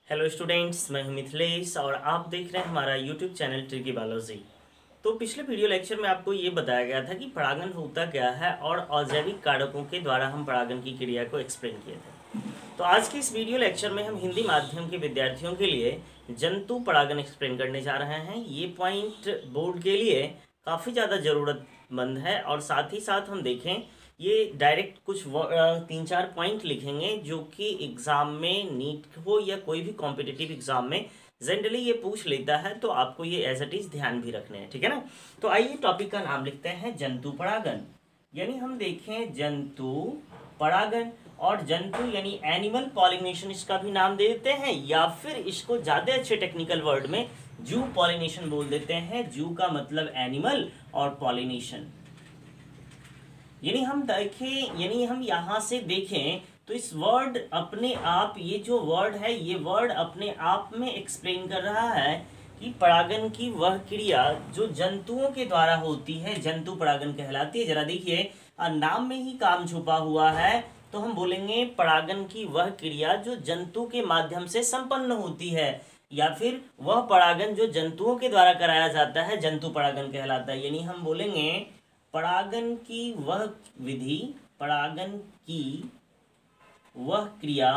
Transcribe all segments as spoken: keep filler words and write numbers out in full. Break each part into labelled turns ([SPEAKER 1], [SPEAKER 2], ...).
[SPEAKER 1] Hello students, मैं हूं मिथिलेश और आप देख रहे हैं हमारा यूट्यूब चैनल ट्रिकी बायोलॉजी। तो पिछले वीडियो लेक्चर में आपको ये बताया गया था कि परागण होता क्या है और अजैविक कारकों के द्वारा हम परागण की क्रिया को एक्सप्लेन किए थे। तो आज के इस वीडियो लेक्चर में हम हिंदी माध्यम के विद्यार्थियों के लिए जंतु परागण एक्सप्लेन करने जा रहे हैं। ये पॉइंट बोर्ड के लिए काफ़ी ज़्यादा ज़रूरतमंद है और साथ ही साथ हम देखें ये डायरेक्ट कुछ तीन चार पॉइंट लिखेंगे जो कि एग्ज़ाम में नीट हो या कोई भी कॉम्पिटिटिव एग्ज़ाम में जनरली ये पूछ लेता है, तो आपको ये एज इट इज़ ध्यान भी रखने हैं, ठीक है ना। तो आइए टॉपिक का नाम लिखते हैं जंतु परागण। यानी हम देखें जंतु परागण, और जंतु यानी एनिमल पॉलिनेशन इसका भी नाम दे देते हैं, या फिर इसको ज़्यादा अच्छे टेक्निकल वर्ड में जू पॉलिनेशन बोल देते हैं। जू का मतलब एनिमल और पॉलिनेशन। यानी हम देखें यानी हम यहाँ से देखें तो इस वर्ड अपने आप, ये जो वर्ड है ये वर्ड अपने आप में एक्सप्लेन कर रहा है कि परागण की वह क्रिया जो जंतुओं के द्वारा होती है जंतु परागण कहलाती है। जरा देखिए, नाम में ही काम छुपा हुआ है, तो हम बोलेंगे परागण की वह क्रिया जो जंतु के माध्यम से संपन्न होती है, या फिर वह परागण जो जंतुओं के द्वारा कराया जाता है जंतु परागण कहलाता है। यानी हम बोलेंगे परागण की वह विधि, परागण की वह क्रिया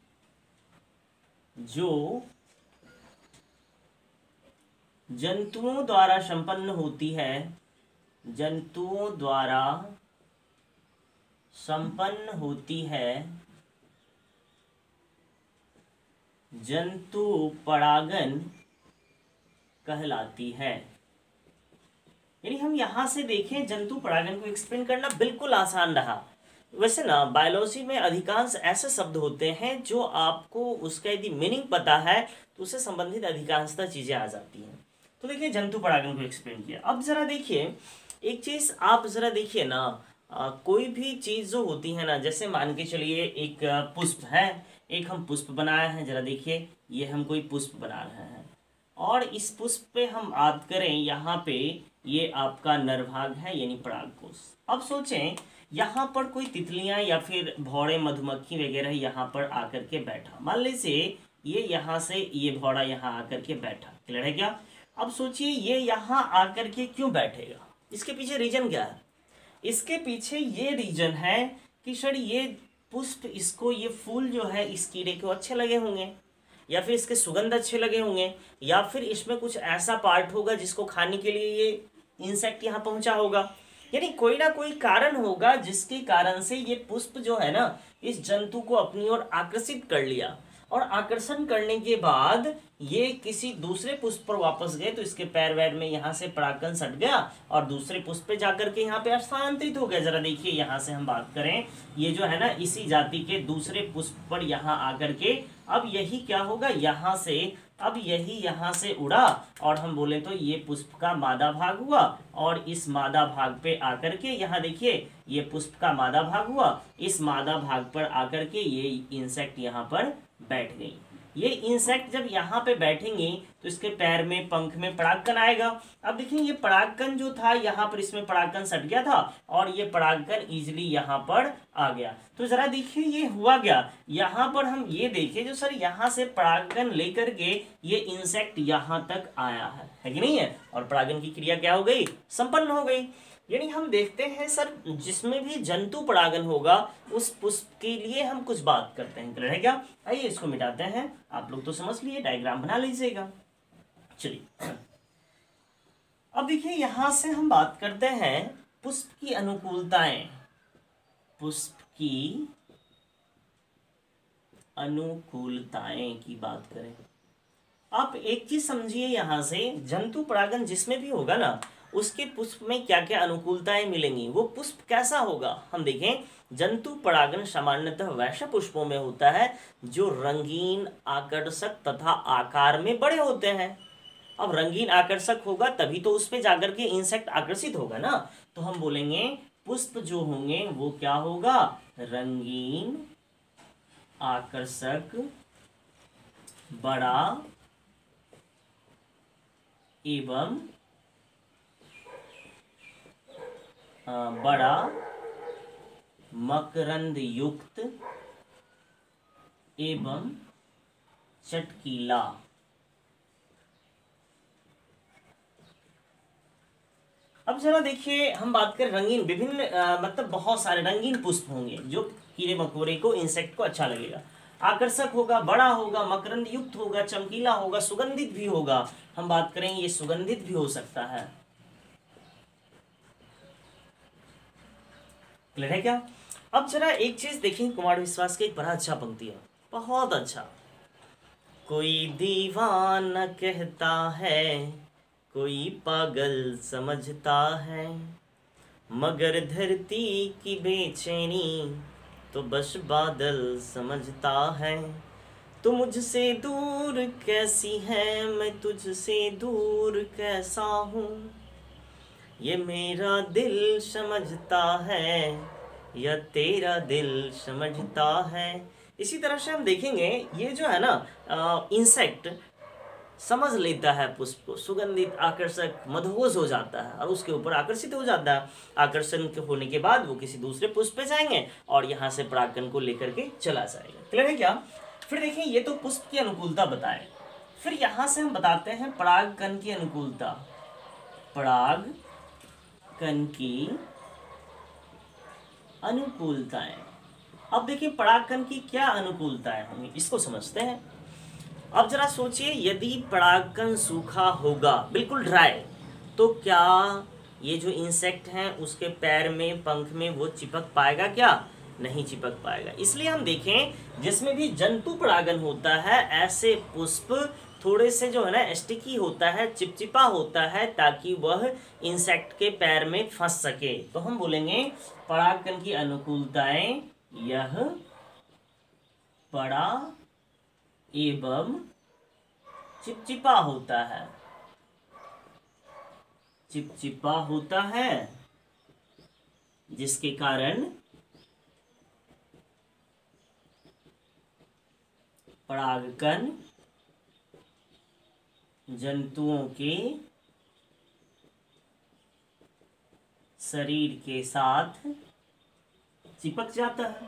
[SPEAKER 1] जो जंतुओं द्वारा संपन्न होती है, जंतुओं द्वारा संपन्न होती है, जंतु परागण कहलाती है। यानी हम यहाँ से देखें जंतु परागण को एक्सप्लेन करना बिल्कुल आसान रहा। वैसे ना बायोलॉजी में अधिकांश ऐसे शब्द होते हैं जो आपको उसका यदि मीनिंग पता है तो उससे संबंधित अधिकांशतः चीज़ें आ जाती हैं। तो देखिए जंतु परागण को एक्सप्लेन किया। अब ज़रा देखिए एक चीज़, आप ज़रा देखिए ना, आ, कोई भी चीज़ जो होती है ना, जैसे मान के चलिए एक पुष्प है, एक हम पुष्प बनाए हैं। ज़रा देखिए ये हम कोई पुष्प बना रहे हैं और इस पुष्प पे हम बात करें, यहाँ पे ये आपका नरभाग है यानी परागकोश। अब सोचें यहाँ पर कोई तितलियाँ या फिर भौरे मधुमक्खी वगैरह यहाँ पर आकर के बैठा। मान लीजिए ये यहाँ से ये भौरा यहाँ आकर के बैठा, क्लियर है क्या। अब सोचिए ये यहाँ आकर के क्यों बैठेगा, इसके पीछे रीजन क्या है। इसके पीछे ये रीजन है कि सर ये पुष्प, इसको ये फूल जो है इस कीड़े को अच्छे लगे होंगे, या फिर इसके सुगंध अच्छे लगे होंगे, या फिर इसमें कुछ ऐसा पार्ट होगा जिसको खाने के लिए ये इंसेक्ट यहाँ पहुंचा होगा। यानी कोई ना कोई कारण होगा जिसके कारण से ये पुष्प जो है ना इस जंतु को अपनी ओर आकर्षित कर लिया, और आकर्षण करने के बाद ये किसी दूसरे पुष्प पर वापस गए तो इसके पैर वैर में यहाँ से परागकण सट गया और दूसरे पुष्प पे जाकर के यहाँ पे स्थानांतरित हो गया। जरा देखिए यहाँ से हम बात करें, ये जो है ना इसी जाति के दूसरे पुष्प पर यहाँ आकर के अब यही क्या होगा, यहाँ से अब यही यहाँ से उड़ा और हम बोले तो ये पुष्प का मादा भाग हुआ, और इस मादा भाग पे आकर के यहाँ देखिए ये पुष्प का मादा भाग हुआ, इस मादा भाग पर आकर के ये इंसेक्ट यहाँ पर बैठ गई। ये इंसेक्ट जब यहाँ पे बैठेंगी तो इसके पैर में, पंख में परागकण आएगा। अब देखिए ये परागकण जो था यहाँ पर, इसमें परागकण सट गया था और ये परागकण इजीली यहाँ पर आ गया। तो जरा देखिए ये हुआ क्या, यहाँ पर हम ये देखें जो सर यहाँ से परागकण लेकर के ये इंसेक्ट यहाँ तक आया है, है कि नहीं है, और परागण की क्रिया क्या हो गई, संपन्न हो गई। यानी हम देखते हैं सर जिसमें भी जंतु परागण होगा उस पुष्प के लिए हम कुछ बात करते हैं, क्लियर है क्या। आइए इसको मिटाते हैं, आप लोग तो समझ लिए, डायग्राम बना लीजिएगा। चलिए अब देखिए यहां से हम बात करते हैं पुष्प की अनुकूलताएं, पुष्प की अनुकूलताएं की बात करें। आप एक चीज समझिए, यहां से जंतु परागण जिसमें भी होगा ना उसके पुष्प में क्या क्या अनुकूलताएं मिलेंगी, वो पुष्प कैसा होगा। हम देखें जंतु परागण सामान्यतः वैसे पुष्पों में होता है जो रंगीन, आकर्षक तथा आकार में बड़े होते हैं। अब रंगीन आकर्षक होगा तभी तो उस पर जाकर के इंसेक्ट आकर्षित होगा ना, तो हम बोलेंगे पुष्प जो होंगे वो क्या होगा, रंगीन, आकर्षक, बड़ा एवं बड़ा मकरंद युक्त एवं चटकीला। अब जरा देखिए, हम बात करें रंगीन, विभिन्न मतलब बहुत सारे रंगीन पुष्प होंगे जो कीड़े मकोड़े को, इंसेक्ट को अच्छा लगेगा। आकर्षक होगा, बड़ा होगा, मकरंद युक्त होगा, चमकीला होगा, सुगंधित भी होगा। हम बात करें ये सुगंधित भी हो सकता है। क्लियर है क्या? अब जरा एक चीज देखिए, कुमार विश्वास की एक बड़ा अच्छा पंक्ति है, बहुत अच्छा। कोई दीवाना कहता है, कोई पागल समझता है, मगर धरती की बेचैनी तो बस बादल समझता है। तू मुझसे दूर कैसी है, मैं तुझसे दूर कैसा हूँ, ये मेरा दिल समझता है या तेरा दिल समझता है। इसी तरह से हम देखेंगे, ये जो है ना इंसेक्ट समझ लेता है पुष्प को, सुगंधित, आकर्षक, मदहोश हो जाता है और उसके ऊपर आकर्षित हो जाता है। आकर्षण के होने के बाद वो किसी दूसरे पुष्प पे जाएंगे और यहाँ से परागकण को लेकर के चला जाएगा। क्लियर है क्या? फिर देखिए, ये तो पुष्प की अनुकूलता बताए, फिर यहाँ से हम बताते हैं परागकण की अनुकूलता। परागकण की अनुकूलताएं। अब देखिए परागकण की क्या अनुकूलताएं होंगी, इसको समझते हैं। अब जरा सोचिए, यदि परागकण सूखा होगा, बिल्कुल ड्राई, तो क्या ये जो इंसेक्ट हैं उसके पैर में, पंख में वो चिपक पाएगा? क्या नहीं चिपक पाएगा। इसलिए हम देखें, जिसमें भी जंतु परागन होता है, ऐसे पुष्प थोड़े से जो है ना स्टिकी होता है, चिपचिपा होता है, ताकि वह इंसेक्ट के पैर में फंस सके। तो हम बोलेंगे परागकण की अनुकूलताएं, यह पड़ा एवं चिपचिपा होता है, चिपचिपा होता है, जिसके कारण परागकण जंतुओं के शरीर के साथ चिपक जाता है,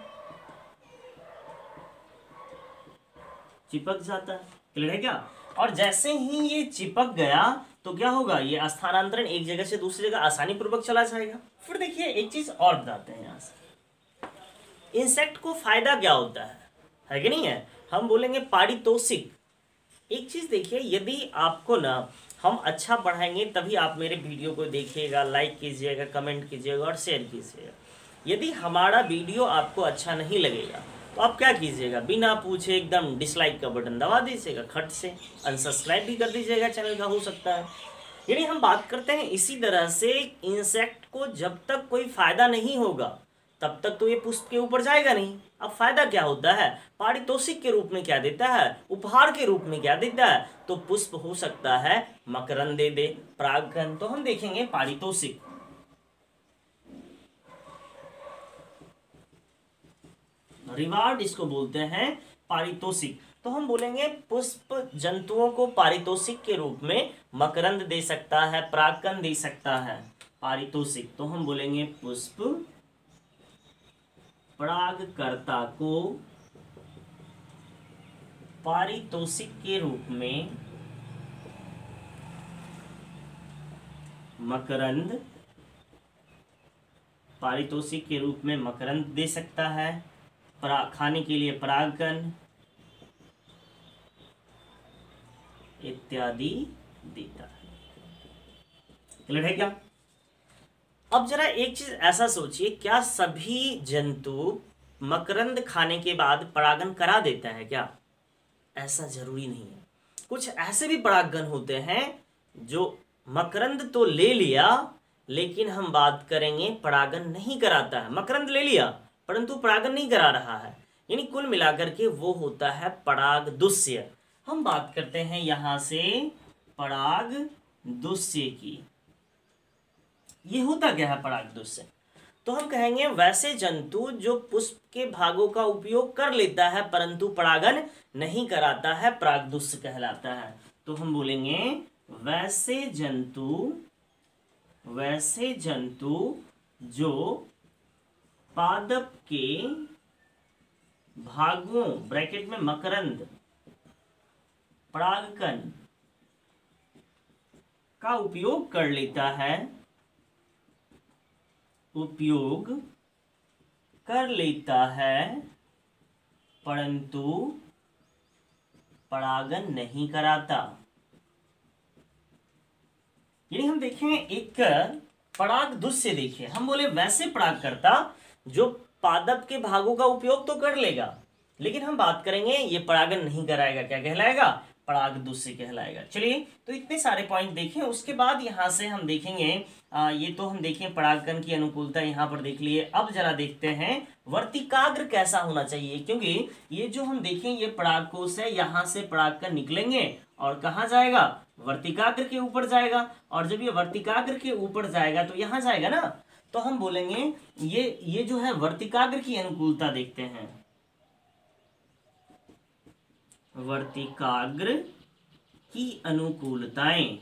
[SPEAKER 1] चिपक जाता है। क्लियर है क्या? और जैसे ही ये चिपक गया तो क्या होगा, ये स्थानांतरण एक जगह से दूसरी जगह आसानी पूर्वक चला जाएगा। फिर देखिए एक चीज और बताते हैं यहाँ से, इंसेक्ट को फायदा क्या होता है, है कि नहीं है? हम बोलेंगे पारितोषिक। एक चीज देखिए, यदि आपको ना हम अच्छा पढ़ाएंगे तभी आप मेरे वीडियो को देखिएगा, लाइक कीजिएगा, कमेंट कीजिएगा और शेयर कीजिएगा। यदि हमारा वीडियो आपको अच्छा नहीं लगेगा तो आप क्या कीजिएगा, बिना पूछे एकदम डिसलाइक का बटन दबा दीजिएगा, खट से अनसब्सक्राइब भी कर दीजिएगा चैनल का, हो सकता है। यानी हम बात करते हैं इसी तरह से, इंसेक्ट को जब तक कोई फायदा नहीं होगा तब तक तो ये पुष्प के ऊपर जाएगा नहीं। अब फायदा क्या होता है, पारितोषिक के रूप में क्या देता है, उपहार के रूप में क्या देता है, तो पुष्प हो सकता है मकरंद दे दे, परागकण। तो हम देखेंगे पारितोषिक, रिवार्ड इसको बोलते हैं, पारितोषिक। तो हम बोलेंगे पुष्प जंतुओं को पारितोषिक के रूप में मकरंद दे सकता है, परागकण दे सकता है, पारितोषिक। तो हम बोलेंगे पुष्प परागकर्ता को पारितोषिक के रूप में मकरंद, पारितोषिक के रूप में मकरंद दे सकता है, खाने के लिए परागकण इत्यादि देता है। क्लियर है क्या? अब जरा एक चीज ऐसा सोचिए, क्या सभी जंतु मकरंद खाने के बाद परागन करा देता है क्या? ऐसा जरूरी नहीं है। कुछ ऐसे भी परागकण होते हैं जो मकरंद तो ले लिया, लेकिन हम बात करेंगे परागन नहीं कराता है। मकरंद ले लिया परंतु परागन नहीं करा रहा है, यानी कुल मिलाकर के वो होता है परागदुष्य। हम बात करते हैं यहां से परागदुष्य की। ये होता क्या है परागदुष्य? तो हम कहेंगे वैसे जंतु जो पुष्प के भागों का उपयोग कर लेता है परंतु परागन नहीं कराता है, परागदुष्य कहलाता है। तो हम बोलेंगे वैसे जंतु, वैसे जंतु जो पादप के भागों, ब्रैकेट में मकरंद, परागकण का उपयोग कर लेता है उपयोग कर लेता है परंतु परागन नहीं कराता। यानी हम देखें एक पराग दुष्य देखिए, हम बोले वैसे परागकर्ता जो पादप के भागों का उपयोग तो कर लेगा, लेकिन हम बात करेंगे ये परागन नहीं कराएगा, क्या कहलाएगा? पराग दुष्य कहलाएगा। चलिए, तो इतने सारे पॉइंट देखें। उसके बाद यहां से हम देखेंगे आ, ये तो हम देखें परागकण की अनुकूलता यहां पर देख लिए। अब जरा देखते हैं वर्तिकाग्र कैसा होना चाहिए, क्योंकि ये जो हम देखें ये परागकोश है, यहां से परागकण निकलेंगे और कहाँ जाएगा? वर्तिकाग्र के ऊपर जाएगा। और जब ये वर्तिकाग्र के ऊपर जाएगा तो यहां जाएगा ना, तो हम बोलेंगे ये ये जो है वर्तिकाग्र की अनुकूलता देखते हैं। वर्तिकाग्र की अनुकूलताएं,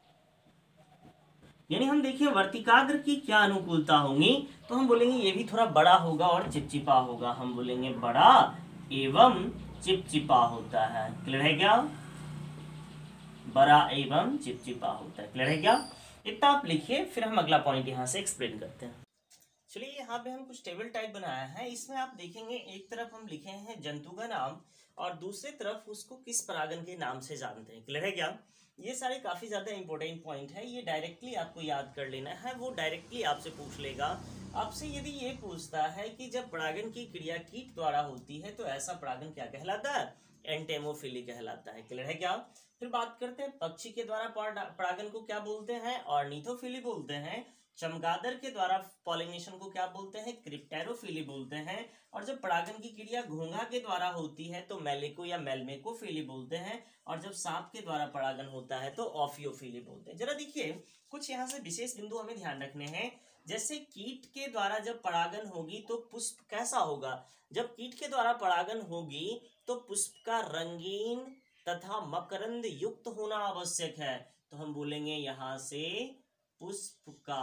[SPEAKER 1] यानी हम देखिए वर्तिकाग्र की क्या अनुकूलता होंगी, तो हम बोलेंगे ये भी थोड़ा बड़ा होगा और चिपचिपा होगा। हम बोलेंगे बड़ा एवं चिपचिपा होता है। क्लियर है क्या? बड़ा एवं चिपचिपा होता है। क्लियर है क्या? इतना आप लिखिए, फिर हम अगला पॉइंट यहां से एक्सप्लेन करते हैं। चलिए, यहाँ पे हम कुछ टेबल टाइप बनाया है। इसमें आप देखेंगे एक तरफ हम लिखे हैं जंतु का नाम और दूसरी तरफ उसको किस परागन के नाम से जानते हैं। क्लियर है क्या? ये सारे काफी ज्यादा इंपॉर्टेंट पॉइंट है, ये डायरेक्टली आपको याद कर लेना है। वो डायरेक्टली आपसे पूछ लेगा। आपसे यदि ये पूछता है कि जब परागन की क्रिया कीट द्वारा होती है तो ऐसा परागन क्या कहलाता है? एंटेमोफिली कहलाता है। क्लियर है क्या? फिर बात करते हैं पक्षी के द्वारा परागन को क्या बोलते हैं? ऑर्निथोफिली बोलते हैं। चमगादड़ के द्वारा पॉलिनेशन को क्या बोलते हैं? क्रिप्टेरोफिली बोलते हैं। और जब परागन की क्रिया घोंघा के द्वारा होती है तो मेलेको या मेलमेकोफिली बोलते हैं। और जब सांप के द्वारा परागन होता है तो ऑफियोफिली बोलते हैं। जरा देखिए, कुछ यहाँ से विशेष बिंदु हमें ध्यान रखने हैं। जैसे कीट के द्वारा जब परागन होगी तो पुष्प कैसा होगा? जब कीट के द्वारा परागन होगी तो पुष्प का रंगीन तथा मकरंद युक्त होना आवश्यक है। तो हम बोलेंगे यहां से पुष्प का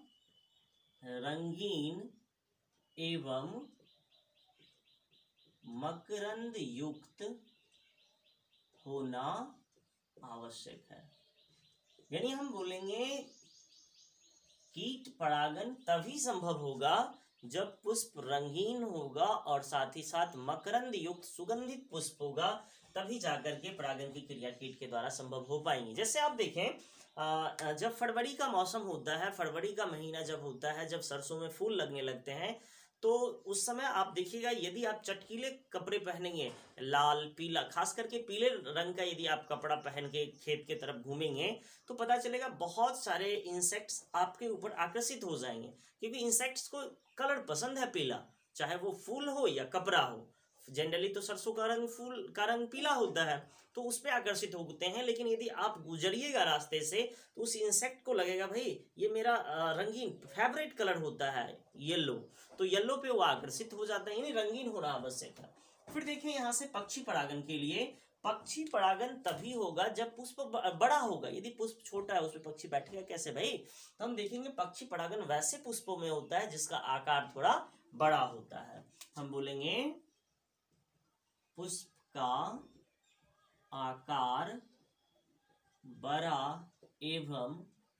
[SPEAKER 1] रंगीन एवं मकरंद युक्त होना आवश्यक है। यानी हम बोलेंगे कीट परागन तभी संभव होगा जब पुष्प रंगीन होगा और साथ ही साथ मकरंद युक्त सुगंधित पुष्प होगा, तभी जाकर के परागन की क्रिया कीट के द्वारा संभव हो पाएंगी। जैसे आप देखें, जब फरवरी का मौसम होता है, फरवरी का महीना जब होता है, जब सरसों में फूल लगने लगते हैं, तो उस समय आप देखिएगा यदि आप चटकीले कपड़े पहनेंगे, लाल पीला, खास करके पीले रंग का यदि आप कपड़ा पहन के खेत के तरफ घूमेंगे तो पता चलेगा बहुत सारे इंसेक्ट्स आपके ऊपर आकर्षित हो जाएंगे, क्योंकि इंसेक्ट्स को कलर पसंद है पीला, चाहे वो फूल हो या कपड़ा हो। जनरली तो सरसों का रंग फूल का रंग पीला होता है, तो उस पर आकर्षित होते हैं। लेकिन यदि आप गुजरिएगा रास्ते से तो उस इंसेक्ट को लगेगा भाई ये मेरा रंगीन फेवरेट कलर होता है येलो, तो येलो पे वो आकर्षित हो जाता है, यानी रंगीन होना आवश्यक है। फिर देखें यहाँ से पक्षी परागन के लिए, पक्षी परागन तभी होगा जब पुष्प बड़ा होगा। यदि पुष्प छोटा है उसमें पक्षी बैठेगा कैसे भाई? तो हम देखेंगे पक्षी परागन वैसे पुष्पों में होता है जिसका आकार थोड़ा बड़ा होता है। हम बोलेंगे पुष्प का आकार बड़ा एवं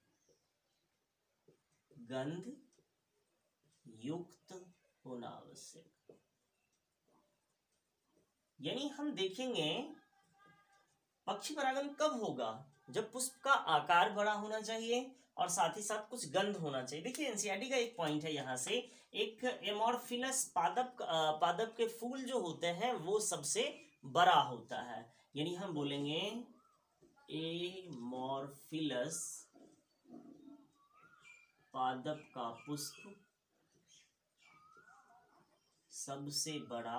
[SPEAKER 1] गंध युक्त होना आवश्यक। यानी हम देखेंगे पक्षी परागन कब होगा? जब पुष्प का आकार बड़ा होना चाहिए और साथ ही साथ कुछ गंध होना चाहिए। देखिए एनसीईआरटी का एक पॉइंट है यहाँ से, एक एमोर्फिलस पादप पादप के फूल जो होते हैं वो सबसे बड़ा होता है। यानी हम बोलेंगे एमोर्फिलस पादप का पुष्प सबसे बड़ा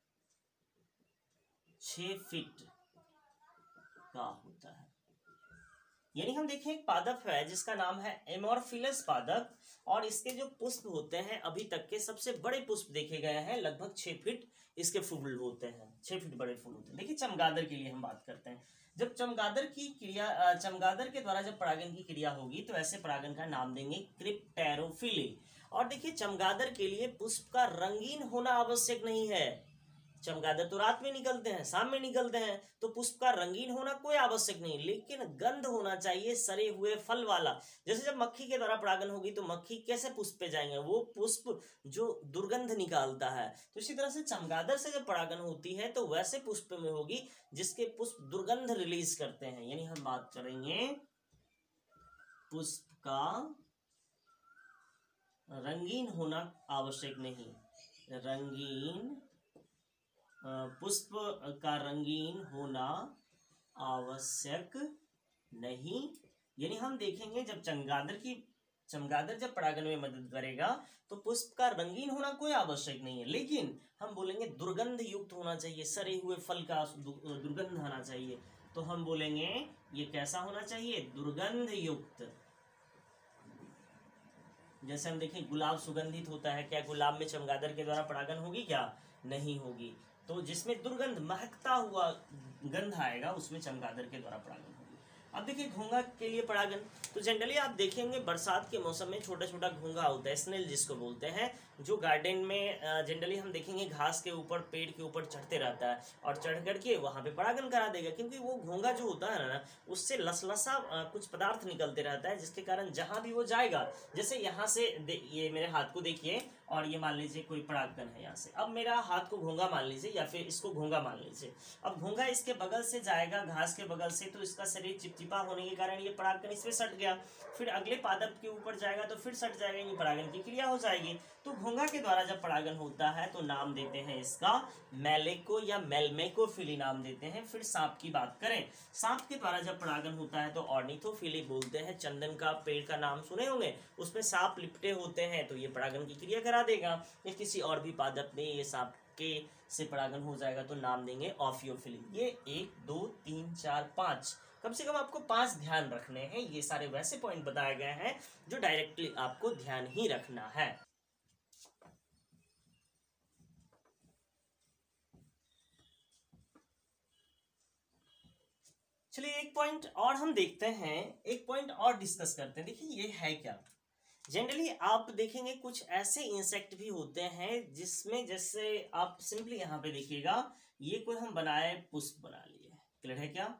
[SPEAKER 1] छह फीट का होता है। यानी हम देखें एक पादप है जिसका नाम है एमोर्फिलस पादप, और इसके जो पुष्प होते हैं अभी तक के सबसे बड़े पुष्प देखे गए हैं, लगभग छह फीट इसके फूल होते हैं, छह फीट बड़े फूल होते हैं। देखिए चमगादड़ के लिए हम बात करते हैं, जब चमगादड़ की क्रिया चमगादड़ के द्वारा जब परागन की क्रिया होगी तो ऐसे परागन का नाम देंगे क्रिप्टेरोफिली। और देखिए चमगादड़ के लिए पुष्प का रंगीन होना आवश्यक नहीं है, चमगादड़ तो रात में निकलते हैं, शाम में निकलते हैं, तो पुष्प का रंगीन होना कोई आवश्यक नहीं, लेकिन गंध होना चाहिए सरे हुए फल वाला। जैसे जब मक्खी के द्वारा परागन होगी तो मक्खी कैसे पुष्प पे जाएंगे, वो पुष्प जो दुर्गंध निकालता है। तो इसी तरह से चमगादड़ से जब परागन होती है तो वैसे पुष्प में होगी जिसके पुष्प दुर्गंध रिलीज करते हैं। यानी हम बात करेंगे पुष्प का रंगीन होना आवश्यक नहीं, रंगीन पुष्प का रंगीन होना आवश्यक नहीं। यानी हम देखेंगे जब चमगादड़ की चमगादड़ जब परागन में मदद करेगा तो पुष्प का रंगीन होना कोई आवश्यक नहीं है, लेकिन हम बोलेंगे दुर्गंध युक्त होना चाहिए, सरे हुए फल का दुर्गंध आना चाहिए। तो हम बोलेंगे ये कैसा होना चाहिए, दुर्गंध युक्त। जैसे हम देखें गुलाब सुगंधित होता है, क्या गुलाब में चमगादड़ के द्वारा परागन होगी, क्या नहीं होगी। तो जिसमें दुर्गंध महकता हुआ गंध आएगा उसमें चमगादड़ के द्वारा परागन होगी। अब देखिए घोंघा के लिए परागन, तो जनरली आप देखेंगे बरसात के मौसम में छोटा छोटा घोंघा होता है, स्नेल जिसको बोलते हैं, जो गार्डन में जनरली हम देखेंगे घास के ऊपर पेड़ के ऊपर चढ़ते रहता है और चढ़ करके वहां पे परागन करा देगा, क्योंकि वो घोंघा जो होता है ना उससे लसलसा कुछ पदार्थ निकलते रहता है, जिसके कारण जहां भी वो जाएगा, जैसे यहाँ से ये मेरे हाथ को देखिए और ये मान लीजिए कोई परागन है यहाँ से, अब मेरा हाथ को घोंघा मान लीजिए या फिर इसको घोंघा मान लीजिए, अब घोंघा इसके बगल से जाएगा घास के बगल से, तो इसका शरीर चिपचिपा होने के कारण ये परागन इसमें सट गया, फिर अगले पादप के ऊपर जाएगा तो फिर सट जाएगा, ये परागन की क्रिया हो जाएगी। तो घोंघा के द्वारा जब परागन होता है तो नाम देते हैं इसका मेलेको या मेलमेकोफिली नाम देते हैं। फिर सांप की बात करें, सांप के द्वारा जब परागन होता है तो ऑर्निथोफिली बोलते हैं। चंदन का पेड़ का नाम सुने होंगे, उसमें सांप लिपटे होते हैं, तो ये परागन की क्रिया करा देगा। या किसी और भी पादप में ये सांप के से परागन हो जाएगा तो नाम देंगे ऑफियोफिली। ये एक दो तीन चार पांच, कम से कम आपको पांच ध्यान रखने हैं। ये सारे वैसे पॉइंट बताए गए हैं जो डायरेक्टली आपको ध्यान ही रखना है। चलिए एक पॉइंट और हम देखते हैं, एक पॉइंट और डिस्कस करते हैं। देखिए ये है क्या, जनरली आप देखेंगे कुछ ऐसे इंसेक्ट भी होते हैं जिसमें, जैसे आप सिंपली यहां पे देखिएगा, ये कोई हम बनाए पुष्प बना लिए, क्लियर है क्या,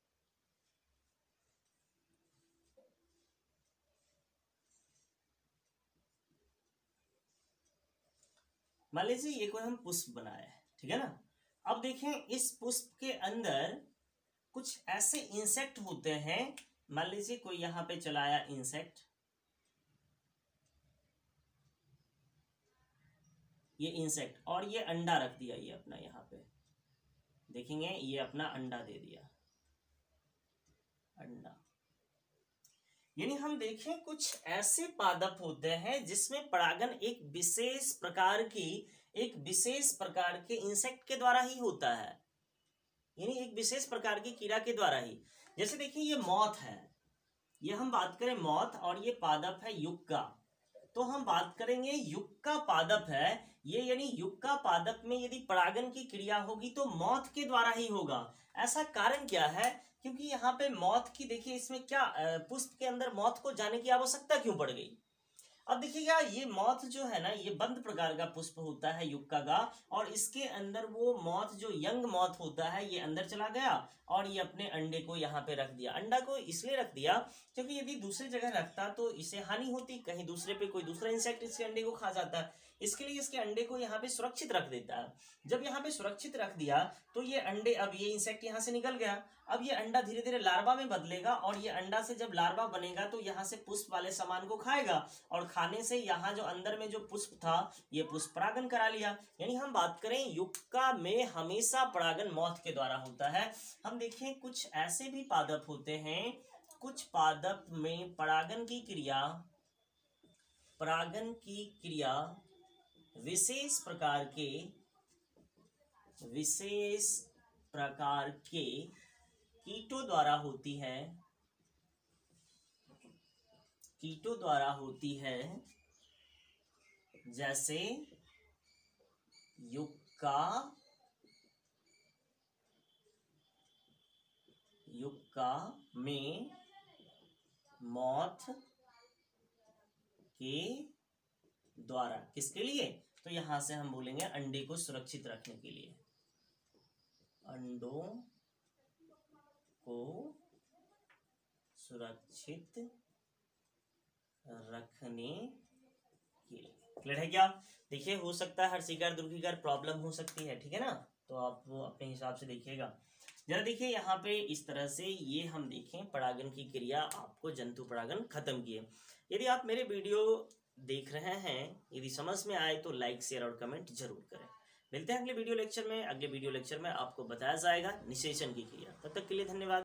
[SPEAKER 1] मान लीजिए ये कोई हम पुष्प बनाए, ठीक है ना। अब देखें इस पुष्प के अंदर कुछ ऐसे इंसेक्ट होते हैं, मान लीजिए कोई यहां पे चलाया इंसेक्ट, ये इंसेक्ट, और ये अंडा रख दिया, ये अपना यहां पे देखेंगे ये अपना अंडा दे दिया, अंडा। यानी हम देखें कुछ ऐसे पादप होते हैं जिसमें परागन एक विशेष प्रकार की एक विशेष प्रकार के इंसेक्ट के द्वारा ही होता है, यानी एक विशेष प्रकार की कीड़ा के द्वारा ही। जैसे देखिए ये मॉथ है, ये हम बात करें मॉथ, और ये पादप है युक्का, तो हम बात करेंगे युक्का पादप है ये, यानी युक्का पादप में यदि परागन की क्रिया होगी तो मॉथ के द्वारा ही होगा। ऐसा कारण क्या है, क्योंकि यहाँ पे मॉथ की देखिए इसमें क्या पुष्प के अंदर मॉथ को जाने की आवश्यकता क्यों पड़ गई। अब देखिएगा ये मॉथ जो है ना, ये बंद प्रकार का पुष्प होता है युक्का का, और इसके अंदर वो मॉथ जो यंग मॉथ होता है ये अंदर चला गया और ये अपने अंडे को यहाँ पे रख दिया। अंडा को इसलिए रख दिया क्योंकि यदि दूसरी जगह रखता तो इसे हानि होती, कहीं दूसरे पे कोई दूसरा इंसेक्ट इसके अंडे को खा जाता है, इसके लिए इसके अंडे को यहाँ पे सुरक्षित रख देता है। जब यहाँ पे सुरक्षित रख दिया तो ये अंडे, अब ये इंसेक्ट यहाँ से निकल गया, अब ये अंडा धीरे धीरे लार्वा में बदलेगा, और ये अंडा से जब लार्वा बनेगा तो यहाँ से पुष्प वाले सामान को खाएगा, और खाने से यहाँ जो अंदर में जो पुष्प था ये पुष्प परागन करा लिया। यानी हम बात करें युक्का में हमेशा परागन मॉथ के द्वारा होता है। हम देखें कुछ ऐसे भी पादप होते हैं, कुछ पादप में परागन की क्रिया परागन की क्रिया विशेष प्रकार के विशेष प्रकार के कीटों द्वारा होती है कीटों द्वारा होती है जैसे युक्का युक्का में मॉथ के द्वारा। किसके लिए, तो यहां से हम बोलेंगे अंडे को सुरक्षित रखने के लिए। अंडों को सुरक्षित रखने के लिए। क्लियर है क्या? देखिए, हो सकता है हर स्वीकार दुर्गीकार प्रॉब्लम हो सकती है, ठीक है ना, तो आप वो अपने हिसाब से देखिएगा। जरा देखिए यहाँ पे इस तरह से ये हम देखें परागन की क्रिया, आपको जंतु परागन खत्म किए। यदि आप मेरे वीडियो देख रहे हैं, यदि समझ में आए तो लाइक शेयर और कमेंट जरूर करें। मिलते हैं अगले वीडियो लेक्चर में। अगले वीडियो लेक्चर में आपको बताया जाएगा निषेचन की क्रिया। तब तक के लिए धन्यवाद।